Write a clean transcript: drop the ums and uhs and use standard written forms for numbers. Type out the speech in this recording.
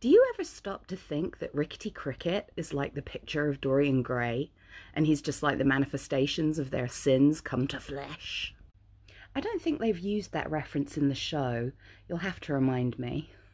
Do you ever stop to think that Rickety Cricket is like the picture of Dorian Gray, and he's just like the manifestations of their sins come to flesh? I don't think they've used that reference in the show. You'll have to remind me.